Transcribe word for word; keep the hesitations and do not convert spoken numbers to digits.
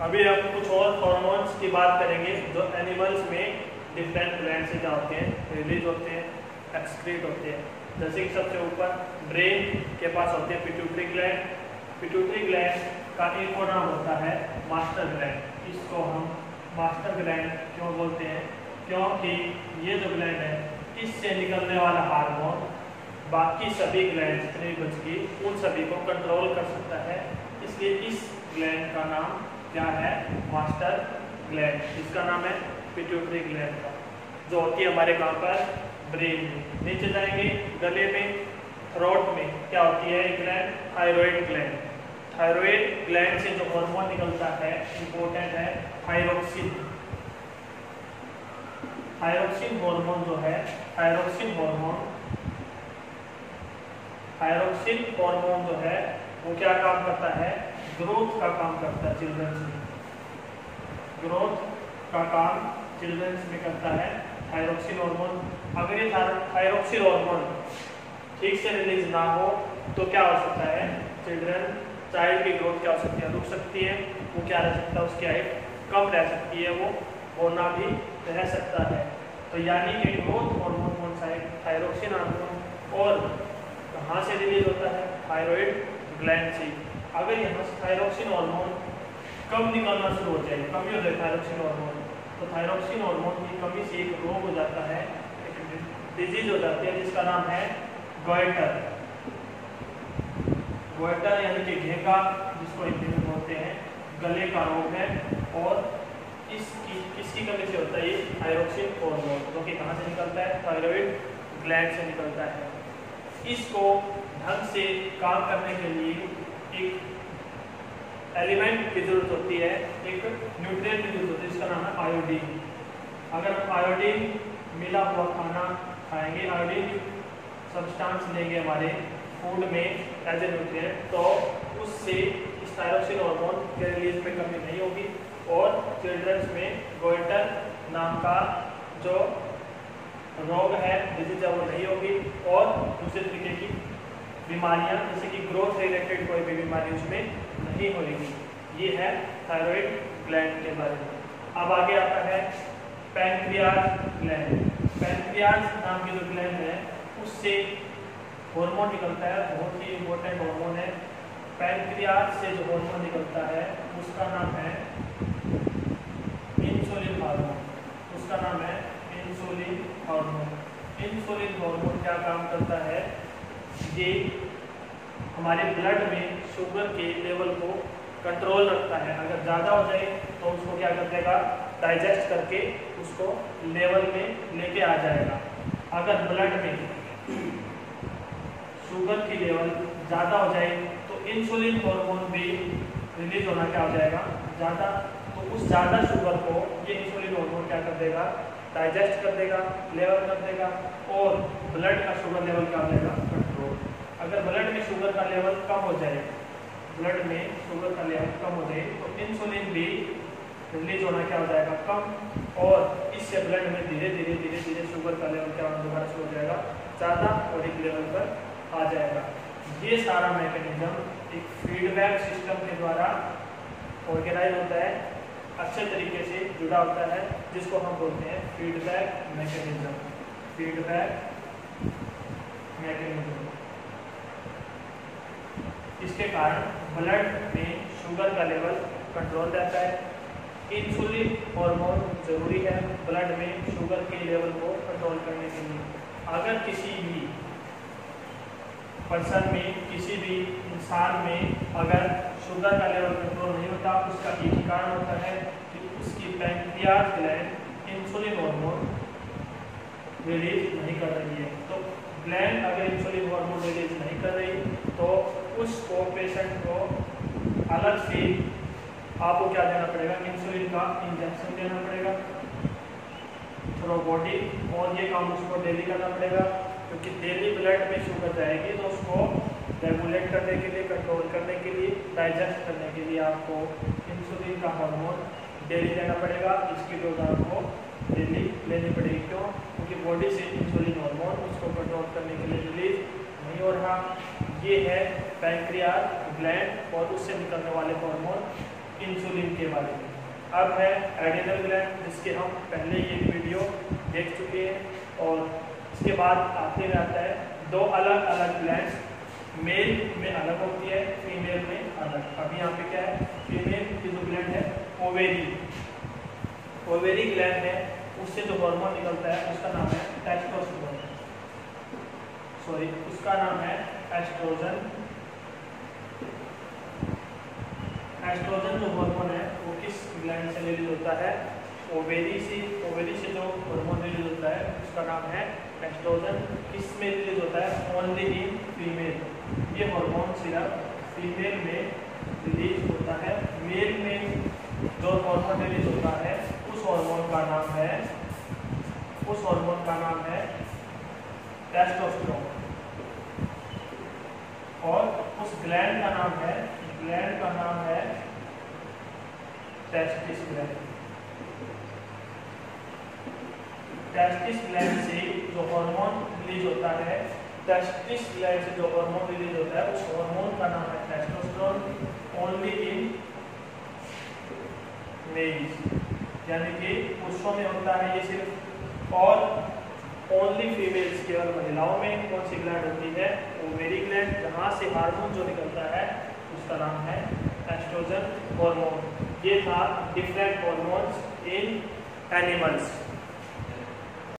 अभी हम कुछ और हार्मोन्स की बात करेंगे जो एनिमल्स में डिफरेंट ग्लैंड से क्या होते हैं, रिलीज होते हैं, एक्सक्रीट होते हैं। जैसे कि सबसे ऊपर ब्रेन के पास होते हैं पिट्यूटरी ग्लैंड। पिट्यूटरी ग्लैंड का एक और नाम होता है मास्टर ग्लैंड। इसको हम मास्टर ग्लैंड क्यों बोलते हैं? क्योंकि ये जो ग्लैंड है इससे निकलने वाला हार्मोन बाकी सभी ग्लैंड जितने भी बच गई उन सभी को कंट्रोल कर सकता है, इसलिए इस ग्लैंड का नाम क्या है? Master gland. इसका नाम है पिट्यूटरी ग्लैंड का, जो होती है हमारे कहाँ पर? ब्रेन में। नीचे जाएंगे गले में, थ्रोट में क्या होती है gland? Thyroid gland. Thyroid gland से जो हार्मोन निकलता है इंपॉर्टेंट है थायरोक्सिन। थायरोक्सिन हार्मोन जो है, थायरोक्सिन हार्मोन थायरोक्सिन हार्मोन जो है वो क्या काम करता है? ग्रोथ का काम करता है चिल्ड्रंस में। ग्रोथ का काम चिल्ड्रंस में करता है थायरोक्सिन हार्मोन। अगर ये थायरोक्सिन हार्मोन ठीक से रिलीज ना हो तो क्या हो सकता है? चिल्ड्रन चाइल्ड की ग्रोथ क्या हो सकती है? रुक सकती है। वो क्या रह सकता है? उसकी हाइट कम रह सकती है, वो होना भी रह सकता है। तो यानी कि ग्रोथ हार्मोन कौन सा है? Thyroxine hormone. और कहाँ से रिलीज होता है? थायराइड ग्लैंड से। अगर यहाँ से थायरोक्सिन हार्मोन कम निकलना शुरू हो जाए, कमी हो जाए थायरोक्सिन हार्मोन, तो थायरोक्सिन हार्मोन की कमी से एक रोग हो जाता है, एक डिजीज हो जाती है जिसका नाम है गॉइटर। गॉइटर यानी कि घेंगा, जिसको हिंदी में बोलते हैं, गले का रोग है। और इसकी किसकी कमी से होता है? ये थायरोक्सिन हार्मोन, जो कि कहाँ से निकलता है? थायराइड ग्लैंड से निकलता है। इसको ढंग से काम करने के लिए एक एलिमेंट की जरूरत होती है, एक न्यूट्रिएंट की जरूरत होती है, जिसका नाम है आयोडीन। अगर हम आयोडीन मिला हुआ खाना खाएंगे, आयोडीन सब्सटेंस लेंगे हमारे फूड में एज ए न्यूट्रिएंट, तो उससे इस थायरोक्सिन हार्मोन के रिलीज में कमी नहीं होगी और चिल्ड्रंस में गॉइटर नाम का जो रोग है, डिजीज है, वो नहीं होगी। और दूसरे तरीके की बीमारियां जैसे कि ग्रोथ रिलेटेड कोई भी बीमारी उसमें नहीं होगी। ये है थायराइड ग्लैंड के बारे में। अब आगे आता है पैंक्रियाज ग्लैंड। पैंक्रियाज नाम की जो ग्लैंड है उससे हार्मोन निकलता है, बहुत ही इंपॉर्टेंट हार्मोन है। पैंक्रियाज से जो हार्मोन निकलता है उसका नाम है इंसुलिन हार्मोन। उसका नाम है इंसुलिन हार्मोन। इंसुलिन हार्मोन क्या काम करता है? ये हमारे ब्लड में शुगर के लेवल को कंट्रोल रखता है। अगर ज़्यादा हो जाए तो उसको क्या कर देगा? डाइजेस्ट करके उसको लेवल में लेके आ जाएगा। अगर ब्लड में शुगर की लेवल ज़्यादा हो जाए तो इंसुलिन हार्मोन भी रिलीज होना क्या हो जाएगा? ज़्यादा। तो उस ज़्यादा शुगर को ये इंसुलिन हार्मोन क्या कर देगा? डाइजेस्ट कर देगा, लेवल कर देगा और ब्लड का शुगर लेवल क्या हो जाएगा? कंट्रोल। अगर ब्लड में शुगर का लेवल कम हो जाए, ब्लड में शुगर का लेवल कम हो जाए तो इंसुलिन भी रिलीज होना क्या हो जाएगा? कम। और इससे ब्लड में धीरे धीरे धीरे धीरे शुगर का लेवल क्या होना शुरू हो जाएगा? ज़्यादा और एक लेवल पर आ जाएगा। ये सारा मैकेनिज्म एक फीडबैक सिस्टम के द्वारा ऑर्गेनाइज होता है, अच्छे तरीके से जुड़ा होता है, जिसको हम बोलते हैं फीडबैक मैकेनिज्म। Feedback mechanism. इसके कारण ब्लड में शुगर का लेवल कंट्रोल रहता है। इंसुलिन हार्मोन जरूरी है ब्लड में शुगर के लेवल को कंट्रोल करने के लिए। अगर किसी भी पर्सन में, किसी भी इंसान में अगर शुगर का लेवल कंट्रोल नहीं होता, उसका एक ही कारण होता है कि उसकी pancreas gland insulin hormone release नहीं कर रही है। तो ग्लैंड अगर इंसुलिन हार्मोन रिलीज नहीं कर रही तो उसको, पेशेंट को अलग से आपको क्या देना पड़ेगा? इंसुलिन का इंजेक्शन देना पड़ेगा थ्रू बॉडी। और ये काम उसको डेली करना पड़ेगा, क्योंकि डेली ब्लड में शुगर जाएगी तो उसको रेगुलेट करने के लिए, कंट्रोल करने के लिए, डाइजेस्ट करने के लिए आपको इंसुलिन का हार्मोन डेली लेना पड़ेगा। इसकी डोज आपको डेली लेनी पड़ेगी। क्यों? क्योंकि बॉडी से इंसुलिन हार्मोन उसको कंट्रोल करने के लिए रिलीज नहीं हो रहा। ये है पैंक्रियाज ग्लैंड और उससे निकलने वाले हार्मोन। इंसुलिन के बारे में। अब है एड्रिनल ग्लैंड, जिसके हम पहले ये वीडियो देख चुके हैं। और इसके बाद आते में आता है दो अलग अलग ग्लैंड्स, मेल में अलग होती है, फीमेल में अलग। अभी यहाँ पे क्या है, फीमेल की जो ग्लैंड है ओवेरी, ओवेरी ग्लैंड है, उससे जो हार्मोन निकलता है उसका नाम है टेस्टोस्टेरोन, सॉरी उसका नाम है एस्ट्रोजन। एस्ट्रोजन जो हार्मोन है वो किस ग्लैंड से रिलीज होता है, ओवेरी से। ओवेरी से जो हार्मोन रिलीज होता है उसका नाम है एस्ट्रोजन। किस में रिलीज होता है, ओनली इन फीमेल। ये हार्मोन सिर्फ फीमेल में रिलीज होता है। मेल में जो हार्मोन रिलीज होता है उस हार्मोन का नाम है उस हार्मोन का नाम है टेस्टोस्टेरोन, और उस ग्लैंड का नाम है ग्लैंड का नाम है टेस्टिस ग्लैंड। टेस्टिस ग्लैंड से जो हार्मोन रिलीज होता है, टेस्टिस ग्लैंड से जो हार्मोन रिलीज होता है उस हार्मोन का नाम है टेस्टोस्टेरोन, ओनली इन मेल्स, यानी कि पुरुषों में होता है ये सिर्फ, और ओनली फीमेल्स, केवल महिलाओं में कौन सी ग्लैंड होती है, ओवेरी ग्लैंड, जहाँ से हार्मोन जो निकलता है उसका नाम है एस्ट्रोजन हार्मोन। ये था डिफरेंट हार्मोन्स इन एनिमल्स।